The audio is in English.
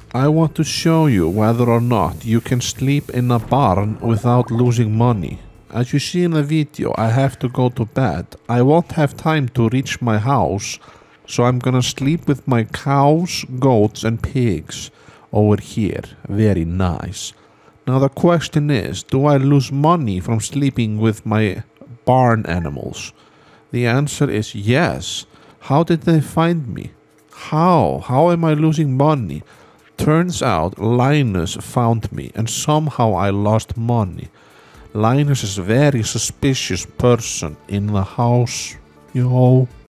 I want to show you whether or not you can sleep in a barn without losing money. As you see in the video, I have to go to bed. I won't have time to reach my house, so I'm gonna sleep with my cows, goats and pigs over here. Very nice. Now the question is, do I lose money from sleeping with my barn animals? The answer is yes. How did they find me? How? How am I losing money? Turns out Linus found me and somehow I lost money. Linus is a very suspicious person in the house, yo.